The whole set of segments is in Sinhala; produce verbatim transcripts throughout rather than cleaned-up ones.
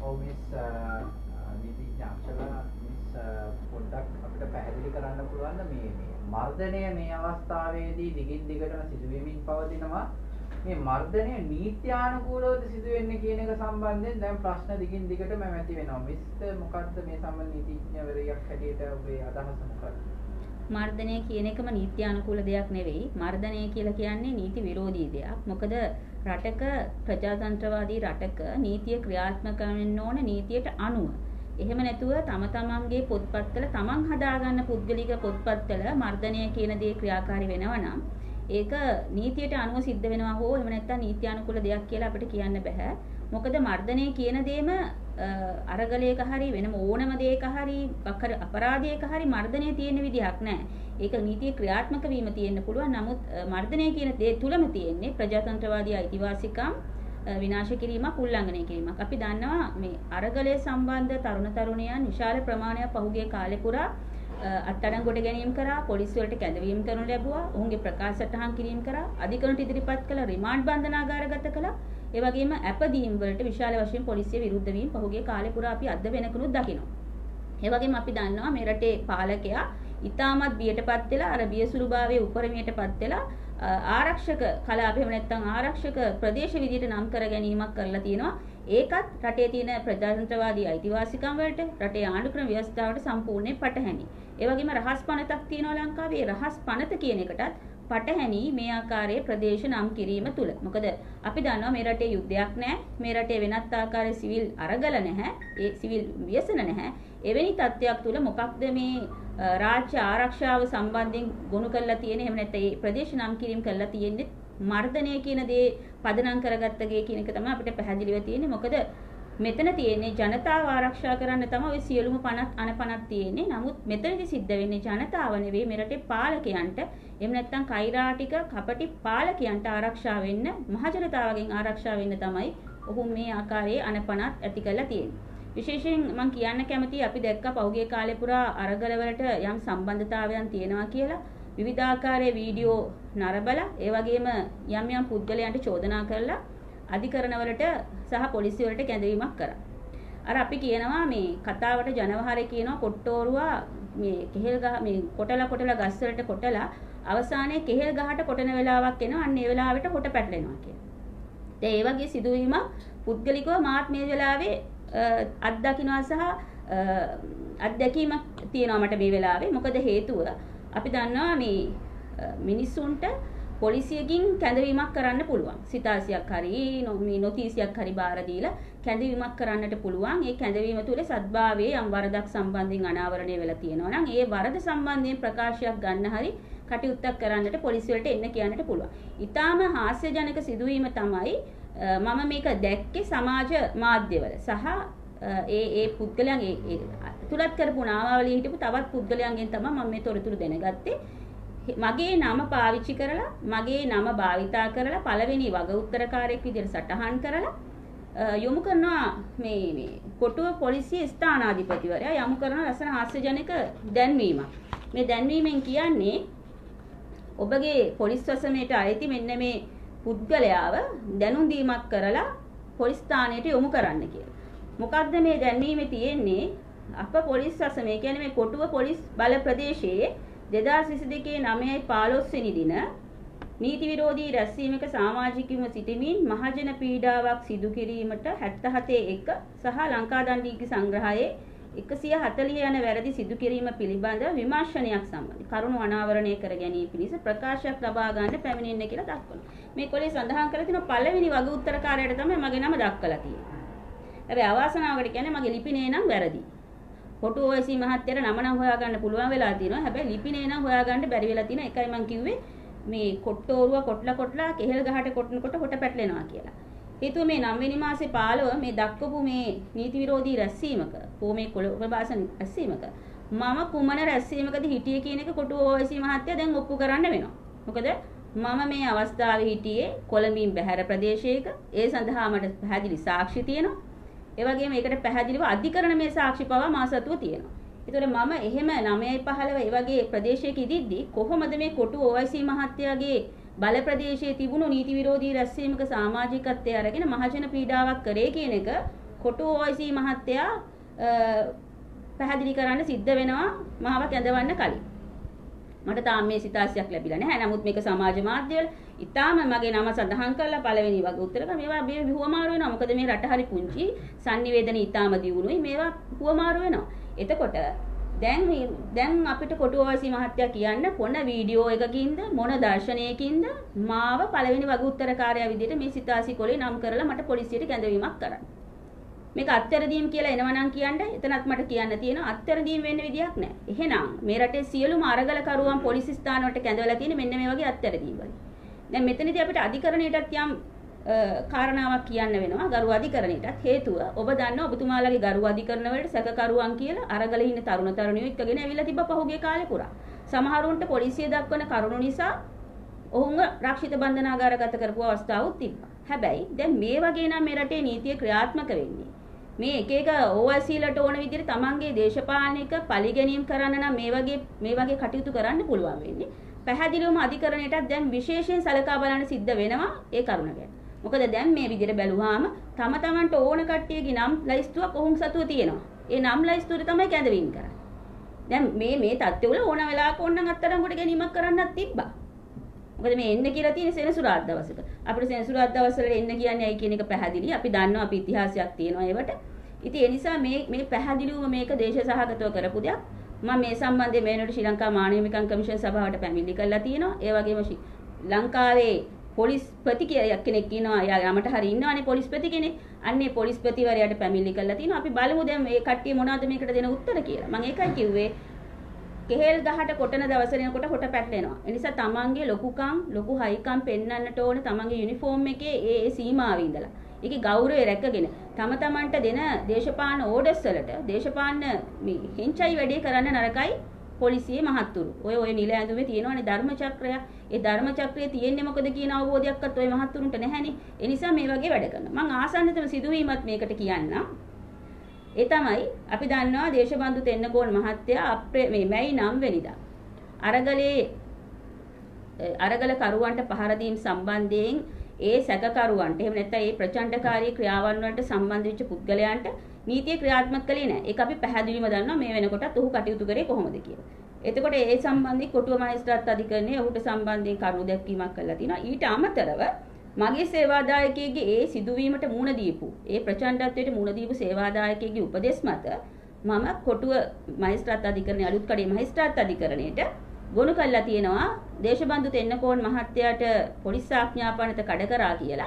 ඔව් මිස් නීතිඥ අක්ෂලා මිස් පොඩ්ඩක් අපිට පැහැදිලි කරන්න පුළුවන් මේ මේ මර්ධනය මේ අවස්ථාවේදී දිගින් දිගටම සිදුවෙමින් පවතිනවා. මේ මර්ධනය නීත්‍යානුකූලවද සිදුවෙන්නේ කියන එක සම්බන්ධයෙන් දැන් ප්‍රශ්න දිගින් දිගටම ඇති වෙනවා. මිස් මොකද්ද මේ සම්බන්ධ නීතිඥවරයෙක් හැටියට ඔබේ අදහස මොකක්ද? මර්ධනය කියන එකම නීත්‍යානුකූල දෙයක් නෙවෙයි. මර්ධනය කියලා කියන්නේ නීති විරෝධී දෙයක්. මොකද රටක ප්‍රජාතන්ත්‍රවාදී රටක නීතිය ක්‍රියාත්මක වෙන්න ඕන නීතියට අනුව. එහෙම නැතුව තම තමන්ගේ පොත්පත්වල තමන් හදාගන්න පුද්ගලික පොත්පත්වල මර්ධනය කියන දේ ක්‍රියාකාරී වෙනවා නම් ඒක නීතියට අනුව සිද්ධ වෙනවා හෝ එහෙම නැත්නම් නීත්‍යානුකූල දෙයක් කියලා අපිට කියන්න බෑ. මොකද මර්ධනය කියන දේම අරගලයක හරි වෙනම ඕනම දෙයක හරි අපරාධයක හරි මර්ධනය තියෙන විදිහක් නැහැ. ඒක නීතිය ක්‍රියාත්මක වීම තියෙන්න පුළුවන්. නමුත් මර්ධනය කියන දේ තුලම තියෙන්නේ ප්‍රජාතන්ත්‍රවාදී අයිතිවාසිකම් විනාශ කිරීමක්, උල්ලංඝනය කිරීමක්. අපි දන්නවා මේ අරගලයේ සම්බන්ධ තරුණ තරුණියන් විශාල ප්‍රමාණයක් පහුගිය කාලේ පුරා අත්අඩංගුවට ගැනීම කරා, පොලිසිය වලට කැඳවීම කරනු ලැබුවා, ඔවුන්ගේ ප්‍රකාශ සටහන් කිරීම කරා, අධිකරණයට ඉදිරිපත් කළ රිමාන්ඩ් බන්ධනාගාරගත කළා. ඒ වගේම ඇපදීම් වලට විශාල වශයෙන් පොලිසිය විරුද්ධ වීම පහුගිය කාලේ පුරා අපි අද වෙනකනුත් දකිනවා. ඒ වගේම අපි දන්නවා මේ රටේ පාලකයා ඉතාමත් බියටපත් වෙලා අර බියසුළුභාවයේ උපරිමයටපත් වෙලා ආරක්ෂක කලාප එහෙම නැත්නම් ආරක්ෂක ප්‍රදේශ විදියට නම් කර ගැනීමක් කරලා තියෙනවා. ඒකත් රටේ තියෙන ප්‍රජාතන්ත්‍රවාදී අයිතිවාසිකම් වලට, රටේ ආණ්ඩුක්‍රම ව්‍යවස්ථාවට සම්පූර්ණයෙන් පටහැනි. ඒ වගේම රහස් පනතක් තියෙනවා ලංකාවේ. ඒ රහස් පනත කියන එකටත් පටහැනි මේ ආකාරයේ ප්‍රදේශ නම් කිරීම තුල. මොකද අපි දන්නවා මේ රටේ යුද්ධයක් නැහැ. මේ රටේ වෙනත් ආකාරයේ සිවිල් අරගල නැහැ. ඒ සිවිල් ව්‍යසන නැහැ. එවැනි තත්ත්වයක් තුල මොකක්ද මේ රාජ්‍ය ආරක්ෂාව සම්බන්ධයෙන් ගොනු කරලා තියෙන එහෙම නැත්නම් ඒ ප්‍රදේශ නම් කිරීම කරලා තියෙන්නේ මර්ධනය කියන දේ පදනම් කරගත්තගේ කියන එක තමයි අපිට පැහැදිලිව තියෙන්නේ. මොකද මෙතන තියෙන්නේ ජනතාව ආරක්ෂා කරන්න තමයි ওই සියලුම පනත් අනපනත් තියෙන්නේ. නමුත් මෙතනදි සිද්ධ වෙන්නේ ජනතාව නෙවෙයි මේ රටේ පාලකයන්ට එහෙම නැත්නම් කෛරාටික කපටි පාලකයන්ට ආරක්ෂා වෙන්න, මහජනතාවගෙන් ආරක්ෂා වෙන්න තමයි ඔහු මේ ආකාරයේ අනපනත් ඇති කරලා තියෙන්නේ. විශේෂයෙන් මම කියන්න කැමතියි අපි දැක්ක පහුගිය කාලේ පුරා අරගල වලට යම් සම්බන්ධතාවයන් තියෙනවා කියලා විවිධාකාරයේ වීඩියෝ නරබලා ඒ වගේම යම් යම් පුද්ගලයන්ට චෝදනා කරලා අධිකරණ වලට සහ පොලිසිය වලට කැඳවීමක් කරා. අර අපි කියනවා මේ කතාවට ජනවහරේ කියනවා කොට්ටෝරුවා මේ කෙහෙල් ගහ මේ කොටලා කොටලා ගස් වලට කොටලා අවසානයේ කෙහෙල් ගහට කොටන වෙලාවක් එනවා. අන්න ඒ වෙලාවට හොට පැටලෙනවා කියලා. ඒ වගේ සිදුවීමක් පුද්ගලිකව මාත් මේ වෙලාවේ අත්දකින්නවා සහ අත්දැකීමක් තියෙනවා මට මේ වෙලාවේ. මොකද හේතුව අපි දන්නවා මේ මිනිස්සුන්ට පොලිසියකින් කැඳවීමක් කරන්න පුළුවන්. සිතාසියක් හරි මේ නොතීසියක් හරි බාර දීලා කැඳවීමක් කරන්නට පුළුවන්. ඒ කැඳවීම තුළ සත්භාවයේ යම් වරදක් සම්බන්ධයෙන් අනාවරණය වෙලා තියෙනවා නම් ඒ වරද සම්බන්ධයෙන් ප්‍රකාශයක් ගන්න හරි කටයුත්තක් කරන්නට පොලිසිය වලට එන්න කියන්නට පුළුවන්. ඊටාම හාස්‍යජනක සිදුවීම තමයි මම මේක දැක්කේ සමාජ මාධ්‍යවල සහ ඒ ඒ පුද්ගලයන් ඒ තුලත් කරපු නාමාවලිය හිටපු තවත් පුද්ගලයන්ගෙන් තමයි මම මේ තොරතුරු දැනගත්තේ. මගේ නම පාවිච්චි කරලා මගේ නම භාවිතා කරලා පළවෙනි වග උත්තරකාරයෙක් විදිහට සටහන් කරලා යොමු කරනවා මේ මේ කොටුව පොලිසිය ස්ථානාධිපතිවරයා යොමු කරන ලස්සන හාස්‍යජනක දැන්වීමක්. මේ දැන්වීමෙන් කියන්නේ ඔබගේ පොලිස් වසමේට අයිති මෙන්න මේ පුද්ගලයාව දැනුම් දීමක් කරලා පොලිස් ස්ථානයට යොමු කරන්න කියලා. මොකක්ද මේ දැන්වීමේ තියෙන්නේ? අප පොලිස් වසමේ කියන්නේ මේ කොටුව පොලිස් බල ප්‍රදේශයේ දෙදාස් විසිදෙකේ නවයයි පහළොස් වෙනි දින නීති විරෝධී රැස්වීමක සමාජිකව සිටමින් මහජන පීඩාවක් සිදු කිරීමට හැත්තෑ එක සහ ලංකාදන් නීති සංග්‍රහයේ එකසිය හතළිහ යන වැරදි සිදු කිරීම පිළිබඳ විමර්ශනයක් සම්බන්ධ කරුණු අනාවරණය කර ගැනීම පිණිස ප්‍රකාශයක් ලබා ගන්න පැමිණෙන්න කියලා දක්වනවා. මේ කොලේ සඳහන් කරලා තියෙන පළවෙනි වග උත්තරකාරයට තමයි මගේ නම දක්වලා තියෙන්නේ. හැබැයි අවාසනාවකට කියන්නේ මගේ ලිපිනේ නම් වැරදි. කොටු ඔයසී මහත්තයාට නම නම් හොයාගන්න පුළුවන් වෙලා තියෙනවා. හැබැයි ලිපිනේ නම් හොයාගන්න බැරි වෙලා තියෙනවා. ඒකයි මම කිව්වේ මේ කොට්ටෝරුව කොටලා කොටලා කෙහෙල් ගහට කොටනකොට හොට පැටලෙනවා කියලා. හේතුව මේ නව වෙනි මාසේ පහළොව මේ දක්වපු මේ නීති විරෝධී රැස්වීමක පොමේ කොළඹාසන රැස්වීමක මම කුමන රැස්වීමකද හිටියේ කියන එක කොටු ඔයසී මහත්තයා දැන් ඔප්පු කරන්න වෙනවා. මොකද මම මේ අවස්ථාවේ හිටියේ කොළඹින් බැහැර ප්‍රදේශයක. ඒ සඳහා මට පැහැදිලි සාක්ෂි තියෙනවා. ඒ වගේම ඒකට පැහැදිලිව අධිකරණ මේ සාක්ෂි පවා මා සතුව තියෙනවා. ඒතකොට මම එහෙම නවයයි පහළොව ඒ වගේ ප්‍රදේශයක ඉදිද්දි කොහොමද මේ කොටු ඔයසී මහත්තයාගේ බල ප්‍රදේශයේ තිබුණු නීති විරෝධී රැස්වීමක සමාජිකත්වය අරගෙන මහජන පීඩාවක් කරේ කියන එක කොටු ඕයිසී මහත්තයා පැහැදිලි කරන්න සිද්ධ වෙනවා මාව කැඳවන්න කලින්. මට තාම මේ සිතාසියක් ලැබිලා නැහැ. නමුත් මේක සමාජ මාධ්‍යවල ඉතාලම මගේ නම සඳහන් කරලා පළවෙනි වගේ උත්තර කරා. මේවා මේ හුවමාරු වෙනවා. මොකද මේ රට හරි පුංචි, sannivedana ඉතාලම දියුණුයි. මේවා හුවමාරු වෙනවා. එතකොට දැන් දැන් අපිට කොටු ඕයිසී මහත්තයා කියන්න කොන වීඩියෝ එකකින්ද මොන දර්ශනයකින්ද මාව පළවෙනි වගේ උත්තරකාරයා විදිහට මේ සිතාසි කොලේ නම් කරලා මට පොලිසියට කැඳවීමක් කරන්න. මේක අත්තරදීම් කියලා එනවනම් කියන්න එතනත් මට කියන්න තියෙනවා අත්තරදීම් වෙන්න විදියක් නැහැ. එහෙනම් මේ රටේ සියලුම අරගල කරුවන් පොලිස් ස්ථාන වලට කැඳවලා තියෙන්නේ මෙන්න මේ වගේ අත්තරදීම් වලින්. දැන් මෙතනදී අපිට අධිකරණයටත් යම් කාරණාවක් කියන්න වෙනවා. ගරු අධිකරණයටත් හේතුව ඔබ දන්නවා ඔබතුමාලගේ ගරු අධිකරණ වලට සැකකරුවන් කියලා අරගලේ ඉන්න තරුණ තරුණියෝ එක්කගෙන ඇවිල්ලා තිබ්බ පහුගිය කාලේ පුරා. සමහරුන්ට පොලිසිය දක්වන කරුණු නිසා ඔවුන්ව රක්ෂිත බන්ධනාගාරගත කරපු අවස්ථාවක් තිබ්බා. හැබැයි දැන් මේ වගේ නම් මේ රටේ නීතිය ක්‍රියාත්මක වෙන්නේ. මේ එක එක ඕවයිසීලට ඕන විදිහට තමන්ගේ දේශපාලනික පරිගැනීම් කරන්න නම් මේ වගේ මේ වගේ කටයුතු කරන්න පුළුවන් වෙන්නේ. පැහැදිලිවම අධිකරණයටත් දැන් විශේෂයෙන් සලකා බලන්න සිද්ධ වෙනවා ඒ කරුණ ගැන. මොකද දැන් මේ විදිහට බැලුවාම තම තමන්ට ඕන කට්ටියගේ නම් ලයිස්තුවක් ඔවුන් සතුව තියෙනවා. ඒ නම් ලයිස්තුවේ තමයි කැඳවීම කරන්නේ. දැන් මේ මේ තත්ත්වවල ඕන වෙලාවක ඕනනම් අත්අඩංගුවට ගැනීමක් කරන්නත් තිබ්බා. මොකද මේ එන්න කියලා තියෙන සෙනසුරාදා දවසක. අපිට සෙනසුරාදා දවස්වල එන්න කියන්නේ ඇයි කියන එක පැහැදිලි. අපි දන්නවා අපි ඉතිහාසයක් තියෙනවා ඒවට. ඉතින් ඒ නිසා මේ මේ පැහැදිලිවම මේක දේශසහගතව කරපු දෙයක්. මම මේ සම්බන්ධයෙන් මේනොට ශ්‍රී ලංකා මානව හිමිකම් කමිෂන් සභාවට පැමිණිලි කරලා තියෙනවා. ඒ වගේම ලංකාවේ පොලිස් ප්‍රති කෙනෙක් ඉන්නවා. යා යමට හරි ඉන්නවනේ පොලිස් ප්‍රති කෙනෙක්. අන්නේ පොලිස් ප්‍රතිවරයාට පැමිණිලි කරලා තියෙනවා. අපි බලමු දැන් මේ කට්ටිය මොනවද මේකට දෙන උත්තර කියලා. මම ඒකයි කිව්වේ කෙහෙල් ගහට කොටන දවස එනකොට හොට පැටලෙනවා. ඒ නිසා තමන්ගේ ලොකුකම්, ලොකු හයිකම් පෙන්වන්නට ඕන තමන්ගේ යුනිෆෝම් එකේ ඒ ඒ සීමාවේ ඉඳලා. ඒකේ ගෞරවය රැකගෙන තම තමන්ට දෙන දේශපාලන ඕඩර්ස් වලට දේශපාලන මේ හෙන්චයි වැඩේ කරන්න නරකයි පොලිසියේ මහත්තුරු. ඔය ඔය නිල ඇඳුමේ තියෙනවනේ ධර්ම චක්‍රය. ඒ ධර්ම චක්‍රයේ තියෙන්නේ මොකද කියන අවබෝධයක්වත් ඔය මහත්තුරුන්ට නැහැනේ. ඒ නිසා මේ වගේ වැඩ කරනවා. මම ආසන්නතම සිදුවීමත් මේකට කියන්නම්. ඒ තමයි අපි දන්නවා දේශබන්දු තෙන්නකෝන් මහත්තයා අප්‍රේ මේ මැයි නවය වෙනිදා අරගලේ අරගල කරුවන්ට පහර දීම සම්බන්ධයෙන් ඒ සැකකරුවන්ට එහෙම නැත්නම් ඒ ප්‍රචණ්ඩකාරී ක්‍රියාවන් වලට සම්බන්ධ වෙච්ච පුද්ගලයන්ට නීතිය ක්‍රියාත්මක කළේ නැහැ. ඒක අපි පැහැදිලිවම දන්නවා මේ වෙනකොටත් ඔහු කටයුතු කරේ කොහොමද කියලා. එතකොට ඒ සම්බන්ධයෙන් කොටුව මහේස්ත්‍රාත් අධිකරණයේ ඔහුට සම්බන්ධයෙන් කරුණු දැක්වීමක් කළා තිනවා. ඊට අමතරව මගේ සේවාදායකයෙක්ගේ ඒ සිදුවීමට මුහුණ දීපු ඒ ප්‍රචණ්ඩත්වයට මුහුණ දීපු සේවාදායකයෙක්ගේ උපදෙස් මත මම කොටුව මහේස්ත්‍රාත් අධිකරණයේ අලුත්කඩේ මහේස්ත්‍රාත් අධිකරණයට ගොනු කළා තියෙනවා දේශබන්දු තෙන්නකෝන් මහත්තයාට පොලිස් ආඥාපනත කඩ කරා කියලා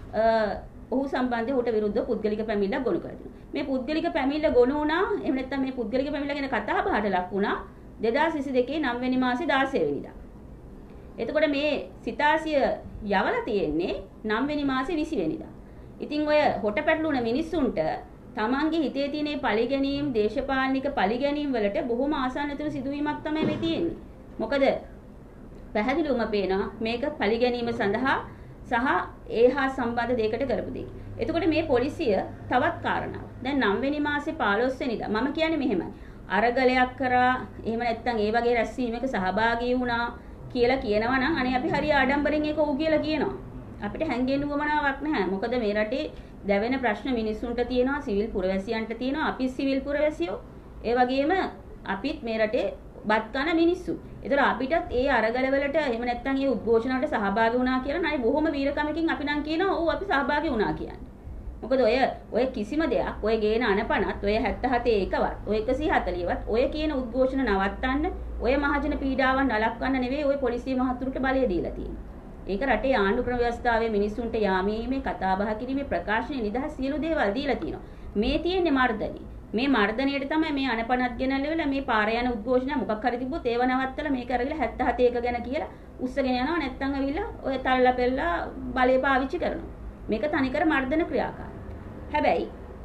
ඔහු සම්බන්ධයෙන් ඔහුට විරුද්ධව පුද්ගලික පැමිණිල්ලක් ගොනු කරලා තිනවා. මේ පුද්ගලික පැමිණිල්ල ගොනු වුණා එහෙම නැත්නම් මේ පුද්ගලික පැමිණිල්ල ගැන කතා බහට ලක් වුණා දෙදාස් විසි දෙකේ නවය වෙනි මාසේ දාසය වෙනිදා. එතකොට මේ සිතාසිය යවලා තියෙන්නේ නවය වෙනි මාසේ විසි වෙනිදා. ඉතින් ඔය හොට පැටලුණ මිනිස්සුන්ට තමන්ගේ හිතේ තියෙන මේ පරිගැනීම් දේශපාලනික පරිගැනීම් වලට බොහොම ආසන්නතර සිදුවීමක් තමයි මේ තියෙන්නේ. මොකද පැහැදිලිවම පේනවා මේක පරිගැනීම සඳහා සහ ඒහා සම්බන්ධ දෙයකට කරපු දෙයක්. එතකොට මේ පොලිසිය තවත් කාරණාවක්. දැන් නවය වෙනි මාසේ පහළොස් වෙනිදා මම කියන්නේ මෙහෙමයි. අරගලයක් කරා එහෙම නැත්නම් ඒ වගේ රැස්වීමක සහභාගී වුණා කියලා කියනවා නම් අනේ අපි හරිය ආඩම්බරෙන් ඒක ඔව් කියලා කියනවා. අපිට හැංගෙන්න උවමනාවක් නැහැ. මොකද මේ රටේ දැවෙන ප්‍රශ්න මිනිස්සුන්ට තියෙනවා, සිවිල් පුරවැසියන්ට තියෙනවා. අපි සිවිල් පුරවැසියෝ. ඒ වගේම අපිත් මේ රටේ බත් කන මිනිස්සු. ඒතර අපිටත් ඒ අරගලවලට එහෙම නැත්නම් ඒ උද්ඝෝෂණ වලට සහභාගී වුණා කියලා නයි බොහොම වීරකමකින් අපි නම් කියනවා ඔව් අපි සහභාගී වුණා කියන්නේ. මොකද ඔය ඔය කිසිම දෙයක් ඔය ගේන අනපනත් ඔය හැත්තෑ හතේ එකවත් ඔය එකසිය හතළිහවත් ඔය කියන උද්ඝෝෂණ නවත්තන්න ඔය මහජන පීඩාවන් නලක්වන්න නෙවෙයි ඔය පොලිසිය මහතුරුට බලය දීලා තියෙන්නේ. ඒක රටේ ආණ්ඩු ක්‍රම ව්‍යවස්ථාවේ මිනිස්සුන්ට යාමීමේ කතා බහ කිරීමේ ප්‍රකාශනයේ නිදහස් සියලු දේවල් දීලා තියෙනවා. මේ තියෙන්නේ මර්ධනය. මේ මර්ධනයට තමයි මේ අනපනත් ගෙනල්ලා මේ පාර යන උද්ඝෝෂණ මොකක් හරි තිබ්බොත් ඒව නවත්තලා මේක අරගෙන හැත්තෑ හතේ එක ගැන කියලා උස්සගෙන යනවා නැත්තම් අවිලා ඔය තල්ලා පෙල්ලා බලය පාවිච්චි කරනවා. මේක තනිකර මර්ධන ක්‍රියාකාරී. හැබැයි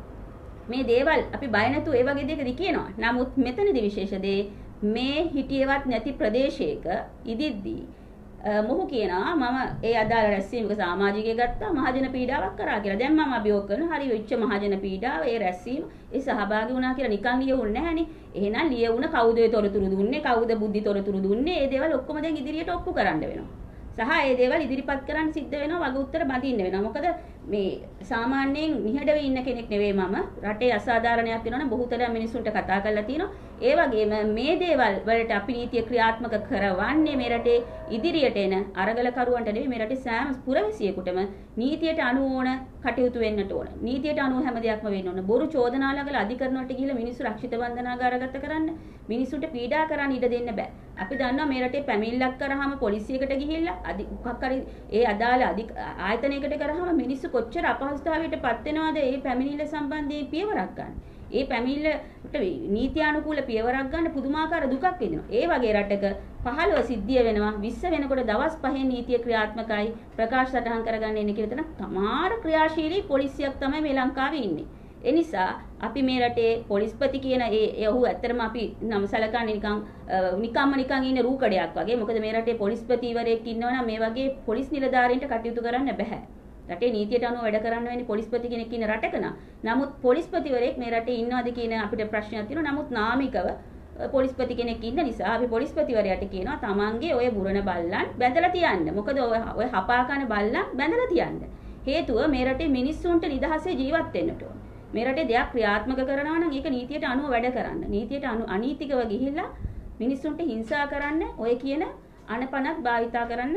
මේ දේවල් අපි බය නැතුව ඒ වගේ දෙයකදී කියනවා. නමුත් මෙතනදී විශේෂ දේ මේ හිටියවත් නැති ප්‍රදේශයක ඉදිද්දී මොහු කියනවා මම ඒ අදාළ රැස්වීමක සමාජිකයෙක් ගත්තා මහජන පීඩාවක් කරා කියලා. දැන් මම අභියෝග කරනවා හරි වෙච්ච මහජන පීඩාව ඒ රැස්වීම ඒ සහභාගී වුණා කියලා නිකන් ලියවුන්නේ නැහනේ. එහෙනම් ලියවුණ කවුද ඒ තොරතුරු දුන්නේ? කවුද බුද්ධි තොරතුරු දුන්නේ? ඒ දේවල් ඔක්කොම දැන් ඉදිරියට ඔප්පු කරන්න වෙනවා. සහ ඒ දේවල් ඉදිරිපත් කරන්න සිද්ධ වෙනවා වගේ උත්තර බඳින්න වෙනවා. මොකද මේ සාමාන්‍යයෙන් නිහඬව ඉන්න කෙනෙක් නෙවෙයි මම. රටේ අසාධාරණයක් වෙනවනම් බොහෝතරයක් මිනිස්සුන්ට කතා කරලා තියෙනවා. ඒ වගේම මේ දේවල් වලට අපි නීතිය ක්‍රියාත්මක කරවන්නේ මේ රටේ ඉදිරියට එන අරගලකරුවන්ට නෙවෙයි මේ රටේ සෑම පුරවැසියෙකුටම නීතියට අනුව ඕන කටයුතු වෙන්නට ඕන. නීතියට අනුව හැම දෙයක්ම වෙන්න ඕන. බොරු චෝදනා ළඟල අධිකරණ වලට ගිහිල්ලා මිනිස්සු රක්ෂිත බන්ධනාගාරගත කරන්න, මිනිස්සුන්ට පීඩා කරන්න ඉඩ දෙන්න බෑ. අපි දන්නවා මේ රටේ පැමිණිල්ලක් කරාම පොලිසියකට ගිහිල්ලා අධි මොකක් හරි ඒ අදාළ ආයතනයකට කරාම මිනිස්සු කොච්චර අපහසුතාවයට පත් වෙනවද ඒ පැමිණිල්ල සම්බන්ධයෙන් පියවරක් ගන්න. ඒ පැමිණිල්ලට නීත්‍යානුකූල පියවරක් ගන්න පුදුමාකාර දුකක් විඳිනවා. ඒ වගේ රටක පහළව සිද්ධිය වෙනවා විස්ස වෙනකොට දවස් පහෙන් නීතිය ක්‍රියාත්මකයි ප්‍රකාශ සටහන් කරගන්න එන්නේ කියලා තන තමාර ක්‍රියාශීලී පොලිසියක් තමයි මේ ලංකාවේ ඉන්නේ. ඒ නිසා අපි මේ රටේ පොලිස්පති කියන ඒ ඔහු ඇත්තටම අපි නම් සලකන්නේ නිකන් නිකම්ම නිකන් ඉන්න රූකඩයක් වගේ. මොකද මේ රටේ පොලිස්පතිවරයෙක් ඉන්නවනම් මේ වගේ පොලිස් නිලධාරීන්ට කටයුතු කරන්න බෑ. රටේ නීතියට අනුව වැඩ කරන්න වෙන්නේ පොලිස්පති කෙනෙක් ඉන්න රටක නා. නමුත් පොලිස්පතිවරයෙක් මේ රටේ ඉන්නවද කියන අපිට ප්‍රශ්නයක් තියෙනවා. නමුත් නාමිකව පොලිස්පති කෙනෙක් ඉන්න නිසා අපි පොලිස්පතිවරයාට කියනවා තමන්ගේ ඔය බුරණ බල්ලන් බැඳලා තියන්න. මොකද ඔය හපා කන බල්ලන් බැඳලා තියන්න. හේතුව මේ රටේ මිනිස්සුන්ට නිදහසේ ජීවත් වෙන්නට ඕන. මේ රටේ දෙයක් ක්‍රියාත්මක කරනවා නම් ඒක නීතියට අනුව වැඩ කරන්න. නීතියට අනු අනීතිකව ගිහිල්ලා මිනිස්සුන්ට හිංසා කරන්න ඔය කියන අනපනත් භාවිතා කරන්න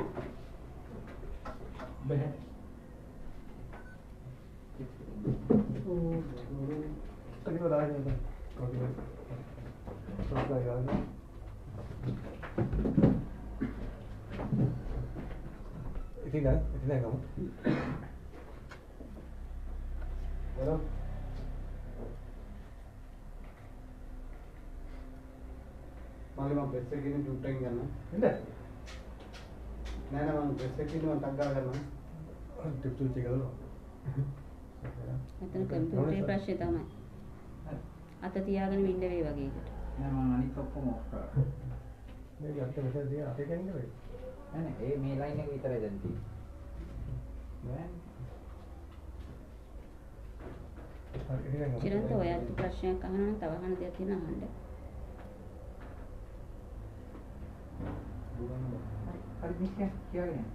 බෑ. Terima kasih. Ini dah, ini dah kamu. Hello. මම මම ප්‍රෙස් එකේ ඉන්න ඩියුටි එකෙන් ගන්න. Ini. නෑ නෑ මම ප්‍රෙස් එකේ ඉන්න ටක් ගාලා කරනවා. ඩියුටි එක ගලනවා. මෙතන කම්පියුටරේ ප්‍රශ්නේ තමයි. අත තියාගෙන ඉන්න වේ වගේ එකට. නෑ මම අනිත් ඔක්කොම ඔෆ් කරා. මේ අත මෙතන තියා අතේ ගන්නේ වෙයි. නෑ නෑ ඒ මේ ලයින් එක විතරයි දැන් තියෙන්නේ. නෑ. හරි ඉතින් චිරන්ත ඔයත් ප්‍රශ්නයක් අහනවා නම් තව අහන්න දෙයක් තියෙනවා අහන්න. හරි මිස්කේ කියලානේ.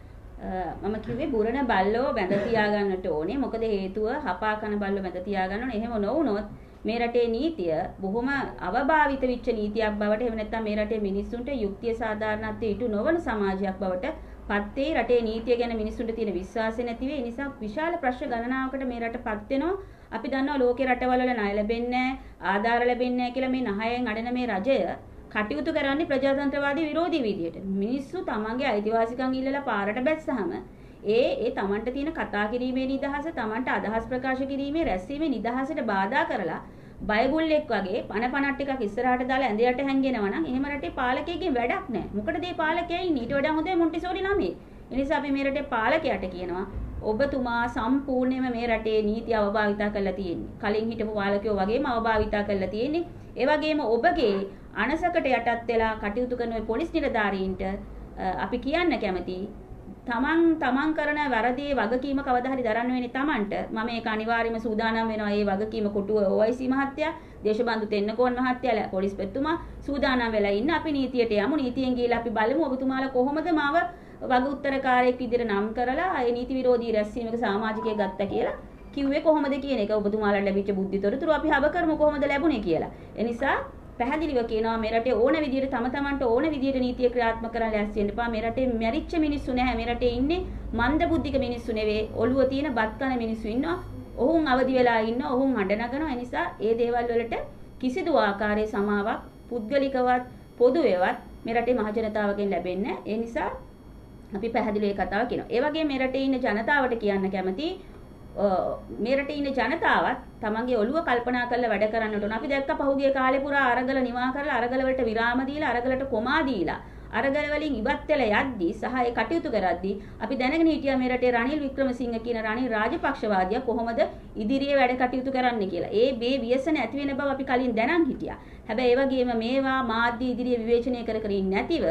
මම කිව්වේ බුරණ බල්ලෝ බැඳ තියාගන්නට ඕනේ. මොකද හේතුව හපා කන බල්ලෝ බැඳ තියාගන්න ඕනේ. එහෙම නොවුනොත් මේ රටේ නීතිය බොහොම අවභාවිත වෙච්ච නීතියක් බවට එහෙම නැත්නම් මේ රටේ මිනිස්සුන්ට යුක්තිය සාධාරණත්වයේ ඉටු නොවන සමාජයක් බවට පත් වේ. රටේ නීතිය ගැන මිනිස්සුන්ට තියෙන විශ්වාසය නැති වේ. ඒ නිසා විශාල ප්‍රශ්න ගණනාවකට මේ රට පත් වෙනවා. අපි දන්නවා ලෝකේ රටවල වල ණය ලැබෙන්නේ නැහැ, ආධාර ලැබෙන්නේ නැහැ කියලා මේ නහයෙන් අඩන මේ රජය කටයුතු කරන්නේ ප්‍රජාතන්ත්‍රවාදී විරෝධී විදියට. මිනිස්සු තමන්ගේ අයිතිවාසිකම් ඉල්ලලා පාරට බැස්සහම ඒ ඒ තමන්ට තියෙන කතා කිරීමේ නිදහස, තමන්ට අදහස් ප්‍රකාශ කිරීමේ රැස්වීමේ නිදහසට බාධා කරලා බයගුල්ලෙක් වගේ පණ පණක් ටිකක් ඉස්සරහට දාලා ඇඳ යට හැංගෙනවා නම් එහෙම රටේ පාලකයෙක්ගේ වැඩක් නැහැ. මොකටද මේ පාලකයා ඉන්නේ? ඊට වඩා හොඳයි මොන්ටිසෝරි ළමයි. ඒ නිසා අපි මේ රටේ පාලකයාට කියනවා ඔබතුමා සම්පූර්ණයෙන්ම මේ රටේ නීති අවභාවිතා කරලා තියෙන්නේ. කලින් හිටපු පාලකයෝ වගේම අවභාවිතා කරලා තියෙන්නේ. ඒ වගේම ඔබගේ අනසකට යටත් වෙලා කටයුතු කරන ඔය පොලිස් නිලධාරීන්ට අපි කියන්න කැමතියි තමන් තමන් කරන වැරදියේ වගකීම කවදා හරි දරන්න වෙන්නේ තමන්ට. මම ඒක අනිවාර්යයෙන්ම සූදානම් වෙනවා. මේ වගකීම කොටුව ඕ අයි සී මහත්තයා, දේශබන්දු තෙන්නකෝන් මහත්තයාලා, පොලිස්පතිතුමා සූදානම් වෙලා ඉන්න. අපි නීතියට යමු. නීතියෙන් ගිහලා අපි බලමු ඔබතුමාලා කොහොමද මාව වග උත්තරකාරයෙක් විදිහට නම් කරලා ඒ නීති විරෝධී රැස්වීමක සමාජිකයෙක් ගත්තා කියලා කිව්වේ කොහොමද කියන එක ඔබතුමාලාට ලැබිච්ච බුද්ධිතොරතුරු අපි හබ කරමු කොහොමද ලැබුණේ කියලා. ඒ නිසා පැහැදිලිව කියනවා මේ රටේ ඕන විදියට තම තමන්ට ඕන විදියට නීතිය ක්‍රියාත්මක කරන්න ලෑස්ති වෙන්න එපා. මේ රටේ මැරිච්ච මිනිස්සු නැහැ. මේ රටේ ඉන්නේ මන්ද බුද්ධික මිනිස්සු නෙවෙයි. ඔළුව තියෙන බත් කන මිනිස්සු ඉන්නවා. ඔවුන් අවදි වෙලා ඉන්නවා. ඔවුන් හඬ නගනවා. ඒ නිසා ඒ දේවල් වලට කිසිදු ආකාරයේ සමාවක් පුද්ගලිකවත් පොදුවේවත් මේ රටේ මහ ජනතාවගෙන් ලැබෙන්නේ නැහැ. ඒ නිසා අපි පැහැදිලිව ඒ කතාව කියනවා. ඒ වගේම මේ රටේ ඉන්න ජනතාවට කියන්න කැමතියි මේ රටේ ඉන්න ජනතාවත් තමන්ගේ ඔළුව කල්පනා කරලා වැඩ කරන්නට ඕන. අපි දැක්ක පහුගිය කාලේ පුරා අරගල නිවා කරලා අරගල වලට විරාම දීලා අරගලට කොමා දීලා අරගල වලින් ඉවත් වෙලා යද්දී සහ ඒ කටයුතු කරද්දී අපි දැනගෙන හිටියා මේ රටේ රනිල් වික්‍රමසිංහ කියන රනිල් රාජපක්ෂවාදියා කොහොමද ඉදිරියේ වැඩ කටයුතු කරන්නේ කියලා. ඒ මේ ව්‍යසන ඇති වෙන බව අපි කලින් දැනන් හිටියා. හැබැයි ඒ වගේම මේවා මාධ්‍ය ඉදිරියේ විවේචනය කර කර ඉන්නේ නැතිව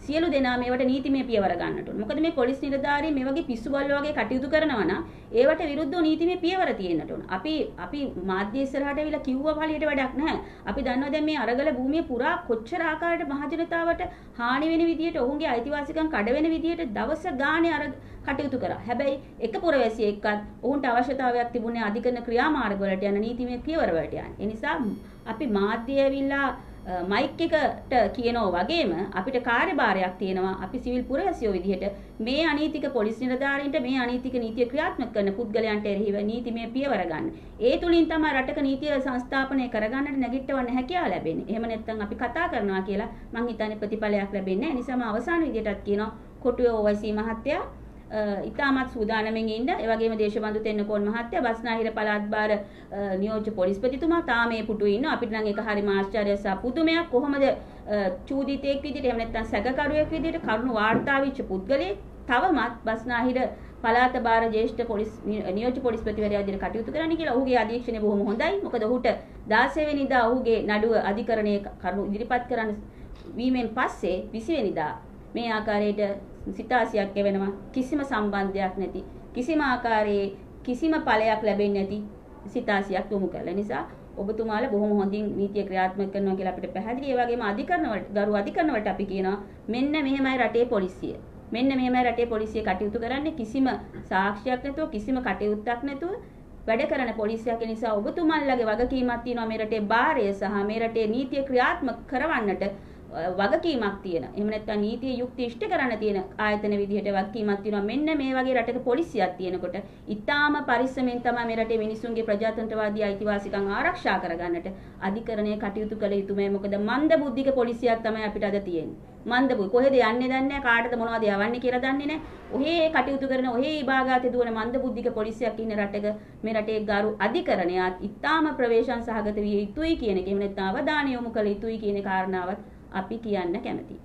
සියලු දෙනා මේවට නීතිමය පියවර ගන්නට ඕන. මොකද මේ පොලිස් නිලධාරීන් මේ වගේ පිස්සු බල්ලෝ වගේ කටයුතු කරනවා නම් ඒවට විරුද්ධව නීතිමය පියවර තියෙන්නට ඕන. අපි අපි මාධ්‍ය ඉස්සරහට ඇවිල්ලා කිව්වා පළියට වැඩක් නැහැ. අපි දන්නවා දැන් මේ අරගල භූමිය පුරා කොච්චර ආකාරයට මහජනතාවට හානි වෙන විදියට ඔවුන්ගේ අයිතිවාසිකම් කඩ වෙන විදියට දවස ගානේ අර කටයුතු කරා. හැබැයි එක පුරවැසියෙක්වත් ඔවුන්ට අවශ්‍යතාවයක් තිබුණේ අධිකරණ ක්‍රියාමාර්ග වලට යන නීතිමය පියවර වලට යන්න. ඒ නිසා අපි මාධ්‍ය ඇවිල්ලා මයික් එකට කියනවා වගේම අපිට කාර්යභාරයක් තියෙනවා. අපි සිවිල් පුරවැසියෝ විදිහට මේ අනීතික පොලිස් නිලධාරීන්ට මේ අනීතික නීතිය ක්‍රියාත්මක කරන පුද්ගලයන්ට එරෙහිව නීතිමය පියවර ගන්න. ඒ තුලින් තමයි රටක නීතිය සංස්ථාපනය කරගන්නට නැගිටවන්න හැකියාව ලැබෙන්නේ. එහෙම නැත්නම් අපි කතා කරනවා කියලා මං හිතන්නේ ප්‍රතිඵලයක් ලැබෙන්නේ නැහැ. ඒ නිසා මම අවසාන විදිහටත් කියනවා කොටුවේ ඕවයිසී මහත්තයා ඉතාමත් සූදානමින් ඉන්න. ඒ වගේම දේශබන්දු තෙන්නකෝන් මහත්තයා බස්නාහිර පළාත් භාර නියෝජ්‍ය පොලිස්පතිතුමා තාම මේ පුටුවේ ඉන්නවා. අපිට නම් ඒක හරිම ආශ්චර්ය සහ පුදුමයක්. කොහොමද චූදිතෙක් විදිහට එහෙම නැත්නම් සැකකරුවෙක් විදිහට කරුණු වාර්තා වෙච්ච පුද්ගලයෙක් තවමත් බස්නාහිර පළාත භාර ජ්‍යෙෂ්ඨ පොලිස් නියෝජ්‍ය පොලිස්පතිවරයා විදිහට කටයුතු කරන්න කියලා. ඔහුගේ අධීක්ෂණය බොහොම හොඳයි. මොකද ඔහුට දාසය වෙනිදා ඔහුගේ නඩුව අධිකරණයේ කරුණු ඉදිරිපත් කරන්න වීමෙන් පස්සේ විසි වෙනිදා මේ ආකාරයට සිතාසියක් එවෙනවා. කිසිම සම්බන්ධයක් නැති කිසිම ආකාරයේ කිසිම ඵලයක් ලැබෙන්නේ නැති සිතාසියක් යොමු කළා. නිසා ඔබතුමාලා බොහොම හොඳින් නීතිය ක්‍රියාත්මක කරනවා කියලා අපිට පැහැදිලි. ඒ වගේම අධිකරණ වලට ගරු අධිකරණ වලට අපි කියනවා මෙන්න මෙහෙමයි රටේ පොලිසිය. මෙන්න මෙහෙමයි රටේ පොලිසිය කටයුතු කරන්නේ. කිසිම සාක්ෂියක් නැතුව කිසිම කටයුත්තක් නැතුව වැඩ කරන පොලිසියක්. නිසා ඔබතුමාලගේ වගකීමක් තියෙනවා මේ රටේ භාරය සහ මේ රටේ නීතිය ක්‍රියාත්මක කරවන්නට වගකීමක් තියෙන. එහෙම නැත්නම් නීතිය යුක්ති ඉෂ්ට කරන්න තියෙන ආයතන විදිහට වගකීමක් තියෙනවා. මෙන්න මේ වගේ රටක පොලිසියක් තියෙනකොට ඊටාම පරිස්සමෙන් තමයි මේ රටේ මිනිසුන්ගේ ප්‍රජාතන්ත්‍රවාදී අයිතිවාසිකම් ආරක්ෂා කරගන්නට අධිකරණයේ කටයුතු කළ යුතුමයි. මොකද මන්ද බුද්ධික පොලිසියක් තමයි අපිට අද තියෙන්නේ. මන්ද බුද්ධි කොහෙද යන්නේ දන්නේ නැහැ, කාටද මොනවද යවන්නේ කියලා දන්නේ නැහැ. ඔහේ කටයුතු කරන ඔහේ විභාගات දුවන මන්ද බුද්ධික පොලිසියක් ඉන්න රටක මේ රටේ ගරු අධිකරණයත් ඊටාම ප්‍රවේශම් සහගත විය යුතුයි කියන එක. එහෙම නැත්නම් අවධානය යොමු කළ යුතුයි කියන කාරණාවත් අපි කියන්න කැමතියි.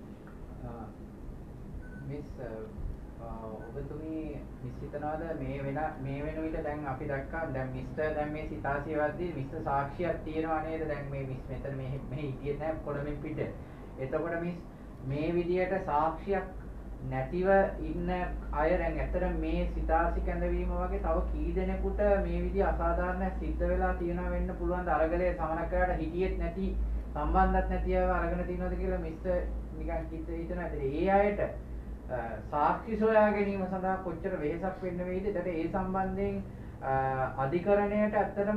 මිස් ඔබතුමී මිස් හිතනවාද මේ වෙන මේ වෙන විට දැන් අපි දැක්කා දැන් මිස්ටර් දැන් මේ සිතාසිය වද්දී මිස්ටර් සාක්ෂියක් තියෙනවා නේද? දැන් මේ මිස් මෙතන මේ මේ හිටියේ නැහැ කොළඹින් පිට. එතකොට මිස් මේ විදියට සාක්ෂියක් නැතිව ඉන්න අය දැන් ඇත්තට මේ සිතාසි කැඳවීම වගේ තව කී දෙනෙකුට මේ විදිය අසාධාරණ සිද්ධ වෙලා තියෙනවා වෙන්න පුළුවන්. අරගලේ සමනක් කරලා හිටියෙත් නැති සම්බන්ධයක් නැතිව අරගෙන තියනවාද කියලා මිස්ටර් නිකන් කිව්ද හිතනවා. ඒ අයට සාක්ෂි සොයා ගැනීම සඳහා කොච්චර වෙහෙසක් වෙන්න වේද? ඒකට ඒ සම්බන්ධයෙන් අධිකරණයට ඇත්තටම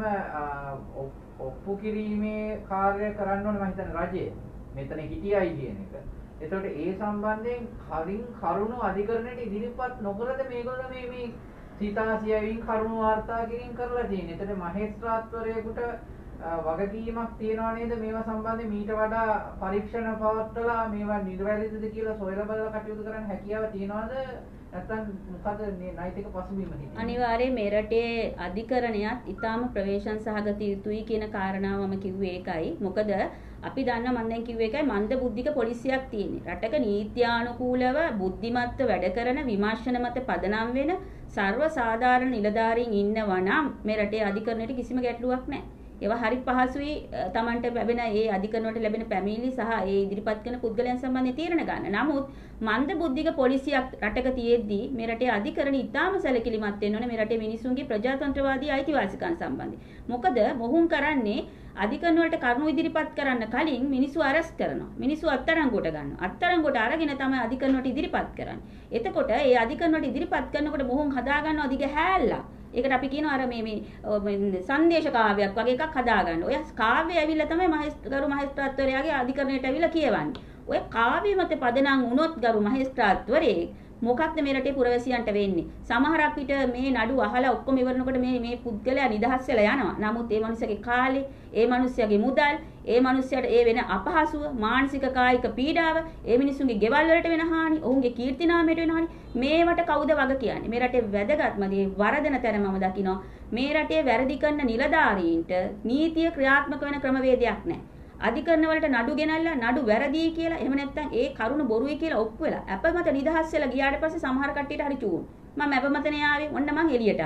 ඔප්පු කිරීමේ කාර්යය කරන්න ඕනේ මම හිතන්නේ රජය. මෙතන හිටියයි කියන එක. එතකොට ඒ සම්බන්ධයෙන් කලින් කරුණු අධිකරණයට ඉදිරිපත් නොකරද මේගොල්ලෝ මේ මේ සිතාසියවින් කරුණු වාර්තා කිරීම කරලා තියෙන්නේ. එතකොට මහේස්ත්‍රාත්වරයෙකුට වගකීමක් තියනවා නේද මේවා සම්බන්ධයෙන් මීට වඩා පරීක්ෂණ පවත්වලා මේවා නිර්වැරදිද කියලා සොයලා බලලා කටයුතු කරන්න හැකියාව තියනවාද නැත්නම් මොකද මේ නෛතික පසුබිම හිටියේ? අනිවාර්යයෙන් මේ රටේ අධිකරණයත් ඊටාම ප්‍රවේශම් සහගත යුතුයි කියන කාරණාව මම කිව්වේ ඒකයි. මොකද අපි දන්න මම දැන් කිව්වේ ඒකයි මන්ද බුද්ධික පොලිසියක් තියෙන්නේ. රටක නීත්‍යානුකූලව බුද්ධිමත්ව වැඩ කරන විමර්ශන මත පදනම් වෙන සර්ව සාධාරණ නිලධාරීන් ඉන්නවා නම් මේ රටේ අධිකරණයට කිසිම ගැටලුවක් නැහැ. ඒවා හරි පහසුයි Tamanට ලැබෙන ඒ අධිකරණයට ලැබෙන පැමිණිලි සහ ඒ ඉදිරිපත් කරන පුද්ගලයන් සම්බන්ධයෙන් තීරණ ගන්න. නමුත් මන්ද බුද්ධික පොලිසියක් රටක තියෙද්දී මේ රටේ අධිකරණ ඉතාම සැලකිලිමත් වෙන්න ඕනේ මේ රටේ මිනිසුන්ගේ ප්‍රජාතන්ත්‍රවාදී අයිතිවාසිකම් සම්බන්ධයෙන්. මොකද මොහුන් කරන්නේ අධිකරණ වලට කරුණු ඉදිරිපත් කරන්න කලින් මිනිස්සු අරස්ට් කරනවා. මිනිස්සු අත්අඩංගුවට ගන්නවා. අත්අඩංගුවට අරගෙන තමයි අධිකරණ වලට ඉදිරිපත් කරන්නේ. එතකොට ඒ අධිකරණ වලට ඉදිරිපත් කරනකොට මොහුන් හදා ගන්නවා දිග හැල්ලා. ඒකට අපි කියනවා අර මේ මේ සංදේශ කාව්‍යයක් වගේ එකක් හදාගන්න. ඔය කාව්‍ය ඇවිල්ලා තමයි මහේස්ත්‍රාත්වරු මහේස්ත්‍රාත්වරයාගේ අධිකරණයට ඇවිල්ලා කියවන්නේ. ඔය කාව්‍ය මත පදනම් වුණොත් ගරු මහේස්ත්‍රාත්වරේ මොකක්ද මේ රටේ පුරවැසියන්ට වෙන්නේ? සමහරක් විට මේ නඩු අහලා ඔක්කොම ඉවරනකොට මේ මේ පුද්ගලයා නිදහස් වෙලා යනවා. නමුත් ඒ මිනිස්සගේ කාලේ, ඒ මිනිස්සගේ මුදල්, ඒ මිනිස්සයාට ඒ වෙන අපහසුව, මානසික කායික පීඩාව, ඒ මිනිස්සුන්ගේ ගෙවල් වලට වෙන හානි, ඔවුන්ගේ කීර්තිනාමයට වෙන හානි මේවට කවුද වග කියන්නේ? මේ රටේ වැදගත්ම දේ වරදන තැන මම දකිනවා. මේ රටේ වැරදි කරන නිලධාරීන්ට නීතිය ක්‍රියාත්මක වෙන ක්‍රමවේදයක් නැහැ. අධිකරණ වලට නඩු ගෙනල්ලා නඩු වැරදි කියලා එහෙම නැත්නම් ඒ කරුණ බොරුයි කියලා ඔප්පු වෙලා අපමත නිදහස් වෙලා ගියාට පස්සේ සමහර කට්ටියට හරි චූන් මම අපමතනේ ආවේ ඔන්න මං එළියට ආවා.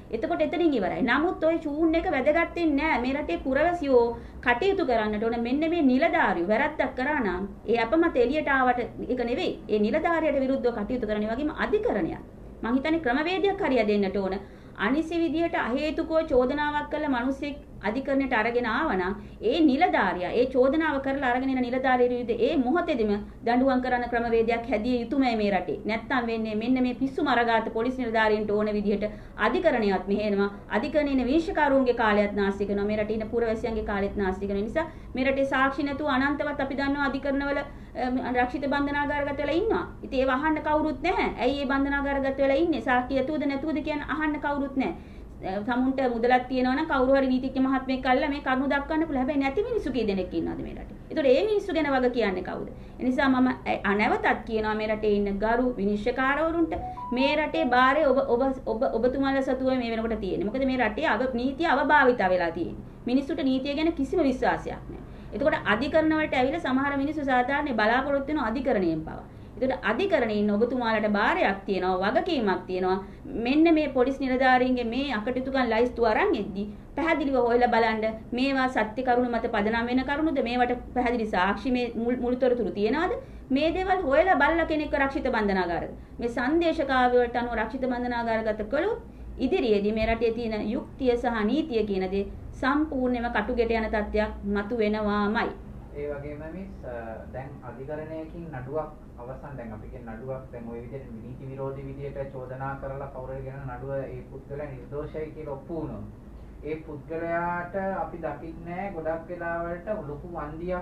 එතකොට එතනින් ඉවරයි. නමුත් ඔය චූන් එක වැදගත් වෙන්නේ නැහැ. මේ රටේ පුරවැසියෝ කටයුතු කරන්නට ඕන. මෙන්න මේ නිලධාරියෝ වැරද්දක් කරා නම් ඒ අපමත එළියට ආවට ඒක නෙවෙයි. ඒ නිලධාරියට විරුද්ධව කටයුතු කරන වගේම අධිකරණයක්. මං හිතන්නේ ක්‍රමවේදයක් හරිය දෙන්නට ඕන. අනිසි විදියට අහේතුකව චෝදනාවක් කළ මිනිස්සෙක් අධිකරණයට අරගෙන ආවනම් ඒ නිලධාරියා ඒ චෝදනාව කරලා අරගෙන එන නිලධාරියු විරුද්ධ ඒ මොහොතේදීම දඬුවම් කරන ක්‍රමවේදයක් හැදිය යුතුමයි මේ රටේ. නැත්තම් වෙන්නේ මෙන්න මේ පිස්සු මරගාත පොලිස් නිලධාරීන්ට ඕන විදිහට අධිකරණයත් මෙහෙනවා. අධිකරණයේ විනිශ්චයකාරුන්ගේ කාලයත් නාස්ති කරනවා. මේ රටේ ඉන්න පුරවැසියන්ගේ කාලෙත් නාස්ති කරන නිසා මේ රටේ සාක්ෂි නැතුව අනන්තවත් අපි දන්නවා අධිකරණවල රක්ෂිත බන්ධනාගාරගත වෙලා ඉන්නවා. ඉතින් ඒව අහන්න කවුරුත් නැහැ. ඇයි ඒ බන්ධනාගාරගත වෙලා ඉන්නේ? සාක්ෂි ඇතුවද නැතුවද කියන අහන්න කවුරුත් නැහැ. සමුන්ට මුදලක් තියෙනවා නම් කවුරු හරි නීතිඥ මහත්මයෙක් අල්ලලා මේ කරුණු දක්වන්න පුළුවන්. හැබැයි නැති මිනිස්සු කී දෙනෙක් ඉන්නවද මේ රටේ? ඒතකොට ඒ මිනිස්සු ගැන වග කියන්නේ කවුද? ඒ නිසා මම අනවතත් කියනවා මේ රටේ ඉන්න ගරු විනිශ්චයකාරවරුන්ට මේ රටේ බාරේ ඔබ ඔබ ඔබ ඔබතුමාලා සතුව මේ වෙනකොට තියෙන්නේ. මොකද මේ රටේ අව නීතිය අවභාවිත වෙලා තියෙන්නේ. මිනිස්සුන්ට නීතිය ගැන කිසිම විශ්වාසයක් නැහැ. එතකොට අධිකරණ වලට ඇවිල්ලා සමහර මිනිස්සු සාධාරණ බලාපොරොත්තු වෙන අධිකරණයෙන් පවා. එතකොට අධිකරණයේ ඉන්න ඔබතුමාලට බාරයක් තියෙනවා, වගකීමක් තියෙනවා. මෙන්න මේ පොලිස් නිලධාරීන්ගේ මේ අකටයුතුකම් ලයිස්තුව අරන් එද්දි පැහැදිලිව හොයලා බලන්න මේවා සත්‍ය කරුණු මත පදනම් වෙන කරුණුද, මේවට පැහැදිලි සාක්ෂි මේ මුල්තොරතුරු තියනවාද? මේ දේවල් හොයලා බලලා කෙනෙක්ව රක්ෂිත බන්ධනාගාරද මේ සංදේශකාවයට අනුව රක්ෂිත බන්ධනාගාරගත කළොත් ඉදිරියේදී මේ රටේ තියෙන යුක්තිය සහ නීතිය කියන දේ සම්පූර්ණයෙන්ම කටුගෙට යන තත්ත්වයක් මතු වෙනවාමයි. ඒ වගේම මිස් දැන් අධිකරණයකින් නඩුවක් අවසන් දැන් අපි කියන නඩුවක් දැන් ওই විදිහට නීති විරෝධී විදිහට චෝදනා කරලා කවුරුහරි ගෙන නඩුව ඒ පුද්ගලයා නිර්දෝෂයි කියලා ඔප්පු වුණොත් ඒ පුද්ගලයාට අපි දකින්නේ ගොඩක් වෙලාවලට ලොකු වන්දියක්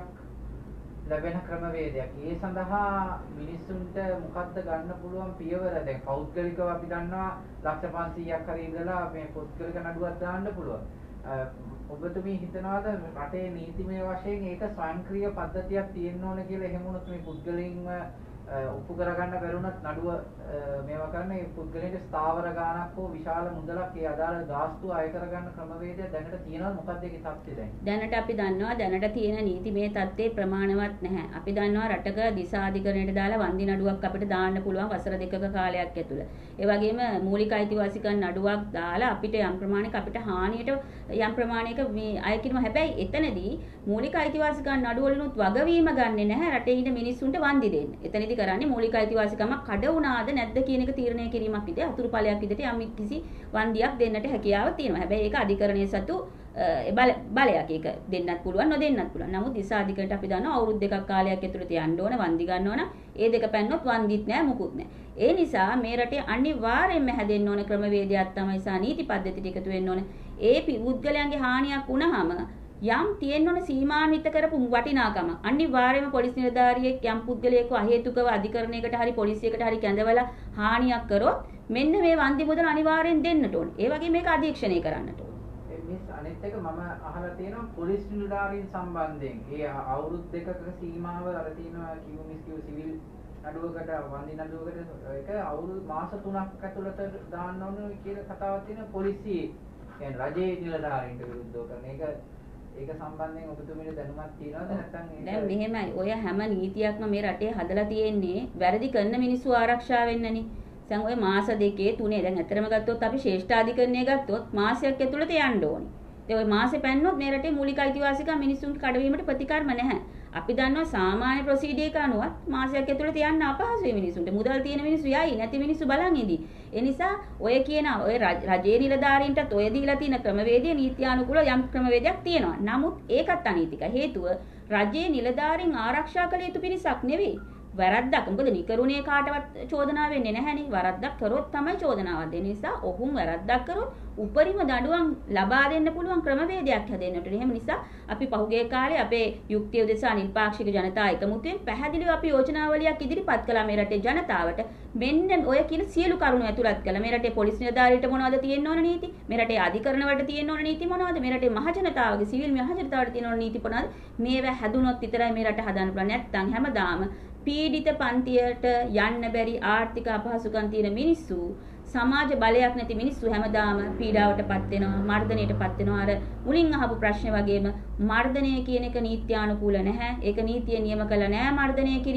ලැබෙන ක්‍රමවේදයක්. ඒ සඳහා මිනිස්සුන්ට මොකද්ද ගන්න පුළුවන් පියවර? දැන් පෞද්ගලිකව අපි දන්නවා ලක්ෂ පන්සීයක් හරි ඉඳලා මේ පුද්ගලික නඩුවක් දාන්න පුළුවන්. ඔබතුමී හිතනවාද රටේ නීතිමය වශයෙන් ඒක ස්වයංක්‍රීය පද්ධතියක් තියෙන්න ඕන කියලා? එහෙම වුණොත් මේ පුද්ගලයින්ව ඔප්පු කරගන්න බැරුණත් නඩුව මේවා කරන්නේ පුද්ගලයාට ස්ථාවර ගාණක් හෝ විශාල මුදලක් ඒ අදාළ ගාස්තු අය කරගන්න ක්‍රමවේදය දැනට තියෙනවද? මොකක්ද ඒකේ තත්ත්වය දැන්? දැනට අපි දන්නවා දැනට තියෙන නීතිමය තත්ත්වේ ප්‍රමාණවත් නැහැ. අපි දන්නවා රටක දිසාධිකරණයට දාලා වන්දි නඩුවක් අපිට දාන්න පුළුවන් වසර දෙකක කාලයක් ඇතුළත. ඒ වගේම මූලික අයිතිවාසිකම් නඩුවක් දාලා අපිට යම් ප්‍රමාණයක අපිට හානියට යම් ප්‍රමාණයක මේ අය කිනව. හැබැයි එතනදී මූලික අයිතිවාසිකම් නඩුවලිනුත් වගවීම ගන්නෙ නැහැ රටේ ඉන්න මිනිස්සුන්ට වන්දි දෙන්න. එතනදී කරන්නේ මූලික අයිතිවාසිකමක් කඩ වුණාද නැද්ද කියන එක තීරණය කිරීමක් විදිහට අතුරු ඵලයක් විදිහට යම් කිසි වන්දියක් දෙන්නට හැකියාව තියෙනවා. හැබැයි ඒක අධිකරණයේ සතු බල බලයක් ඒක දෙන්නත් පුළුවන් නොදෙන්නත් පුළුවන්. නමුත් දිසාධිකරණයට අපි දන්නවා අවුරුදු දෙකක් කාලයක් ඇතුළත යන්න ඕන වන්දි ගන්න ඕන. ඒ දෙක පැන්නොත් වන්දිත් නෑ මුකුත් නෑ. ඒ නිසා මේ රටේ අනිවාර්යයෙන්ම හැදෙන්න ඕන ක්‍රමවේදයක් තමයි සා නීති පද්ධති ටික එකතු වෙන්න ඕන. ඒ පුද්ගලයන්ගේ හානියක් වුණාම යම් තියෙන්න ඕන සීමාන්විත කරපු වටිනාකම අනිවාර්යයෙන්ම පොලිස් නිලධාරියෙක් යම් පුද්ගලයෙක්ව අහේතුකව අධිකරණයකට හරි පොලිසියකට හරි කැඳවලා හානියක් කරොත් මෙන්න මේ වන්දි මුදල අනිවාර්යෙන් දෙන්නට ඕන. ඒ වගේ මේක අධීක්ෂණය කරන්නට ඕන. මිස් අනිත් එක මම අහලා තියෙනවා පොලිස් නිලධාරීන් සම්බන්ධයෙන් ඒ අවුරුදු දෙකක සීමාව අර තියෙනවා කිව් මිස් කිව් සිවිල් නඩුවකට වන්දි නඩුවකට ඒක අවුරුදු මාස තුනක් ඇතුළත දාන්න ඕන කියලා කතාවක් තියෙනවා පොලිසියේ. කියන්නේ රජයේ නිලධාරීන්ට විරුද්ධව කරන එක ඒක සම්බන්ධයෙන් ඔබතුමීට දැනුමක් තියෙනවද නැත්නම් ඒක දැන් මෙහෙමයි ඔය හැම නීතියක්ම මේ රටේ හදලා තියෙන්නේ වැරදි කරන මිනිස්සු ආරක්ෂා වෙන්නනේ. දැන් ඔය මාස දෙකේ තුනේ දැන් ඇත්තටම ගත්තොත් අපි ශ්‍රේෂ්ඨාධිකරණය ගත්තොත් මාසයක් ඇතුළත යන්න ඕනේ. ඒ ඔය මාසේ පැන්නොත් මේ රටේ මූලික අයිතිවාසිකම් මිනිස්සුන්ට කඩවීමට ප්‍රතිකර්ම නැහැ. අපි දන්නවා සාමාන්‍ය ප්‍රොසීඩියර් එක අනුවත් මාසයක් ඇතුළත යන්න අපහසුයි මිනිස්සුන්ට. මුදල් තියෙන මිනිස්සු යයි නැති මිනිස්සු බලන් ඉඳි. ඒ නිසා ඔය කියන ඔය රජයේ නිලධාරීන්ටත් ඔය දීලා තියෙන ක්‍රමවේදයේ නීත්‍යානුකූල යම් ක්‍රමවේදයක් තියෙනවා. නමුත් ඒකත් අනීතිකයි. හේතුව රජයේ නිලධාරීන් ආරක්ෂා කළ යුතු පිරිසක් නෙවෙයි. වැරද්දක් මොකද නිකරුණේ කාටවත් චෝදනා වෙන්නේ නැහැනේ. වරද්දක් කරොත් තමයි චෝදනාවක් දෙන්නේ. නිසා ඔහුම වැරද්දක් කරොත් උපරිම දඬුවම් ලබා දෙන්න පුළුවන් ක්‍රමවේදයක් හැදෙන්නට. එහෙම නිසා අපි පහුගිය කාලේ අපේ යුක්තිය උදෙසා නිර්පාක්ෂික ජනතා එකමුතුවෙන් පැහැදිලිව අපි යෝජනාවලියක් ඉදිරිපත් කළා මේ රටේ ජනතාවට. මෙන්න ඔය කියන සියලු කරුණු ඇතුළත් කළා. මේ රටේ පොලිස් නිලධාරීන්ට මොනවද තියෙන්න ඕන නීති? මේ රටේ අධිකරණ වලට තියෙන්න ඕන නීති මොනවද? මේ රටේ මහ ජනතාවගේ සිවිල් මහ ජනතාවට තියෙන්න ඕන නීති මොනවද? මේවා හැදුනොත් විතරයි මේ රට හදන්න පුළුවන්. නැත්නම් හැමදාම පීඩිත පන්තියට යන්න බැරි ආර්ථික අපහසුකම් තියෙන මිනිස්සු සමාජ බලයක් නැති මිනිස්සු හැමදාම පීඩාවටපත් වෙනවා මර්ධනයටපත් වෙනවා. අර මුලින් අහපු ප්‍රශ්නේ වගේම මර්ධනය කියන එක නීත්‍යානුකූල නැහැ. ඒක නීතිය නියම කළ නැහැ මර්ධනය කිරීම.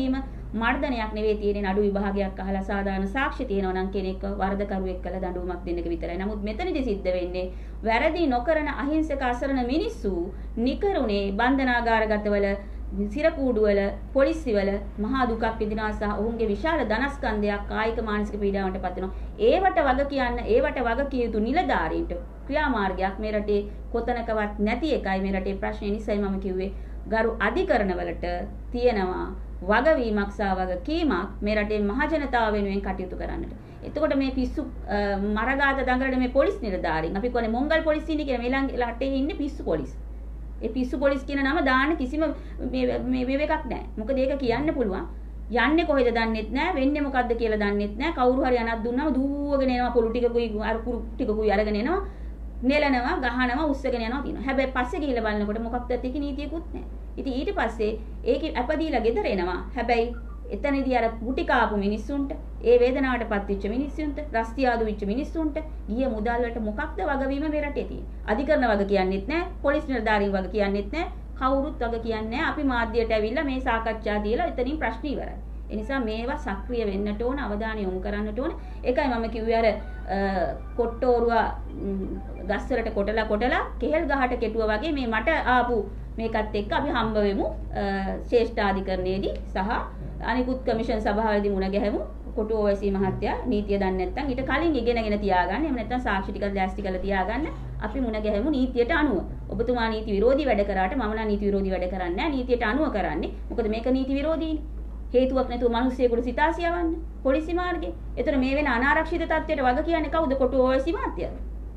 මර්ධනයක් නෙවෙයි තියෙන්නේ නඩු විභාගයක් අහලා සාධාරණ සාක්ෂි තියෙනවා නම් කෙනෙක් වරදකරුවෙක් කළ දඬුවමක් දෙන්න එක විතරයි. නමුත් මෙතනදී සිද්ධ වෙන්නේ වැරදි නොකරන අහිංසක අසරණ මිනිස්සු නිකරුණේ බන්ධනාගාරගතවල සිරකූඩුවල පොලිසිවල මහා දුකක් විඳිනවා සහ ඔවුන්ගේ විශාල ධනස්කන්ධයක් කායික මානසික පීඩාවන්ට පත් වෙනවා. ඒවට වග කියන්න ඒවට වග කිය යුතු නිලධාරීන්ට ක්‍රියාමාර්ගයක් මේ රටේ කොතනකවත් නැති එකයි මේ රටේ ප්‍රශ්නේ. නිසයි මම කිව්වේ ගරු අධිකරණවලට තියෙනවා වගවීමක් සහ වගකීමක් මේ රටේ මහ ජනතාව වෙනුවෙන් කටයුතු කරන්නට. එතකොට මේ පිස්සු මරගාත දඟලන මේ පොලිස් නිලධාරීන් අපි කියන්නේ මොංගල් පොලිස් ඉන්නේ කියලා මේ ළඟ රටේ ඉන්නේ පිස්සු පොලිස්. ඒ පිස්සු පොලිස් කියන නම දාන්න කිසිම මේ මේ එකක් නැහැ. මොකද ඒක කියන්න පුළුවන්. යන්නේ කොහෙද දන්නෙත් නැහැ, වෙන්නේ මොකද්ද කියලා දන්නෙත් නැහැ. කවුරු හරි අනක් දුන්නම දුවගෙන එනවා පොලු ටිකකුයි අර කුරු ටිකකුයි අරගෙන එනවා. නෙලනවා, ගහනවා, උස්සගෙන යනවා තියෙනවා. හැබැයි පස්සේ ගිහිල්ලා බලනකොට මොකක්ද ඒකේ නීතියකුත් නැහැ. ඉතින් ඊට පස්සේ ඒකේ අපදීලා ගෙදර එනවා. හැබැයි එතනදී අර මුටි කාපු මිනිස්සුන්ට, ඒ වේදනාවටපත් වෙච්ච මිනිස්සුන්ට, රස්තියාදු වෙච්ච මිනිස්සුන්ට ගිය මුදල් වලට මොකක්ද වගවීම මේ රටේ තියෙන්නේ? අධිකරණ වග කියන්නෙත් නැහැ, පොලිස් නිලධාරීන් වග කියන්නෙත් නැහැ, කවුරුත් වග කියන්නේ නැහැ. අපි මාධ්‍යයට ඇවිල්ලා මේ සාකච්ඡා දීලා එතනින් ප්‍රශ්න ඉවරයි. ඒ නිසා මේවා සක්‍රිය වෙන්නට ඕන, අවධානය යොමු කරන්නට ඕන. ඒකයි මම කිව්වේ අර කොට්ටෝරුව ගස්වලට කොටලා කොටලා කෙහෙල් ගහට කෙටුවා වගේ මේ මට ආපු මේකත් එක්ක අපි හම්බ වෙමු ශ්‍රේෂ්ඨාධිකරණයේදී සහ අනිකුත් කමිෂන් සභාවේදී මුණ ගැහෙමු. කොටු ඕවැසී මහත්තයා නීතිය දන්නේ නැත්නම් ඊට කලින් ඉගෙනගෙන තියාගන්න. එහෙම නැත්නම් සාක්ෂි ටිකක් දැස්ති කරලා තියාගන්න. අපි මුණ ගැහෙමු නීතියට අනුව. ඔබතුමා නීති විරෝධී වැඩ කරාට මම නම් නීති විරෝධී වැඩ කරන්නේ නැහැ. නීතියට අනුව කරන්නේ. මොකද මේක නීති විරෝධීනේ. හේතුවක් නැතුව මිනිස්සෙකුට සිතාසිය යවන්න පොලිසි මාර්ගේ. ඒතර මේ වෙන අනාරක්ෂිත තත්ත්වයට වග කියන්නේ කවුද? කොටු ඕවැසී මහත්තයා.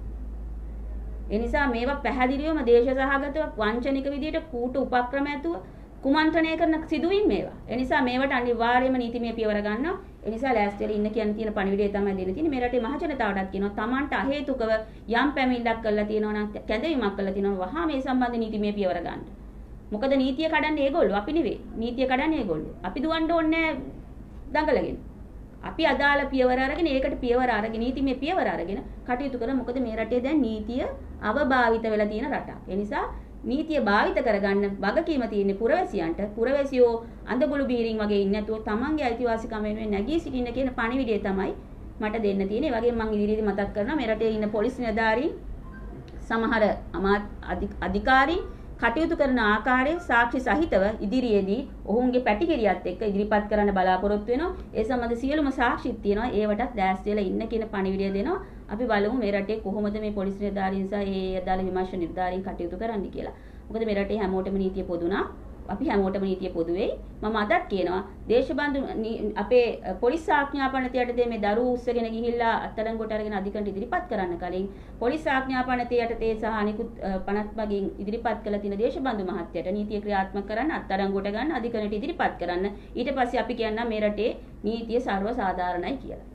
ඒ නිසා මේවා පැහැදිලිවම දේශ සහගතව වංචනික විදියට කූට උපක්‍රම ඇතුව කුමන්ත්‍රණය කරන සිදුවීම් මේවා. ඒ නිසා මේවට අනිවාර්යයෙන්ම නීතිමය පියවර ගන්නවා. ඒ නිසා ලෑස්තිලා ඉන්න කියන තියෙන පණිවිඩය තමයි දෙන්න තියෙන්නේ. මේ රටේ මහ ජනතාවටත් කියනවා Tamanට අහේතුකව යම් පැමිණිල්ලක් කරලා තියෙනවා නම් කැඳවීමක් කරලා තියෙනවා වහා මේ සම්බන්ධ නීතිමය පියවර ගන්න. මොකද නීතිය කඩන්නේ ඒගොල්ලෝ අපි නෙවෙයි. නීතිය කඩන්නේ ඒගොල්ලෝ. අපි දුවන්න ඕනේ දඟලගෙන. අපි අදාළ පියවර අරගෙන ඒකට පියවර අරගෙන නීතිමය පියවර අරගෙන කටයුතු කරන. මොකද මේ රටේ දැන් නීතිය අවභාවිත වෙලා තියෙන රටක්. ඒ නිසා නීතිය භාවිත කරගන්න වගකීම තියෙන්නේ පුරවැසියන්ට. පුරවැසියෝ අඳගොළු බීරින් වගේ ඉන්නේ නැතුව තමන්ගේ අයිතිවාසිකම් වෙනුවෙන් නැගී සිටින්න කියන පණිවිඩය තමයි මට දෙන්න තියෙන්නේ. ඒ වගේම මම ඉදිරියේදී මතක් කරනවා මේ රටේ ඉන්න පොලිස් නිලධාරීන් සමහර අධිකාරීන් කටයුතු කරන ආකාරය සාක්ෂි සහිතව ඉදිරියේදී ඔවුන්ගේ පැටිකිරියත් එක්ක ඉදිරිපත් කරන්න බලාපොරොත්තු වෙනවා. ඒ සම්බන්ධ සියලුම සාක්ෂිත් තියෙනවා. ඒවටත් දැස් වෙලා ඉන්න කියන පණිවිඩය දෙනවා. අපි බලමු මේ රටේ කොහොමද මේ පොලිස් නිලධාරීන් සහ ඒ අදාළ විමර්ශන නිලධාරීන් කටයුතු කරන්න කියලා. මොකද මේ රටේ හැමෝටම නීතිය පොදුනා. අපි හැමෝටම නීතිය පොදුවේ. මම අදත් කියනවා දේශබන්දු අපේ පොලිස් ආඥාපනත යටතේ මේ දරුවෝ උස්සගෙන ගිහිල්ලා අත්අඩංගුවට අරගෙන අධිකරණයට ඉදිරිපත් කරන්න කලින් පොලිස් ආඥාපනත යටතේ සහ අනිකුත් පනත් මගින් ඉදිරිපත් කළ තියෙන දේශබන්දු මහත්තයට නීතිය ක්‍රියාත්මක කරන්න අත්අඩංගුවට ගන්න අධිකරණයට ඉදිරිපත් කරන්න. ඊට පස්සේ අපි කියන්නම් මේ රටේ නීතිය සර්ව සාධාරණයි කියලා.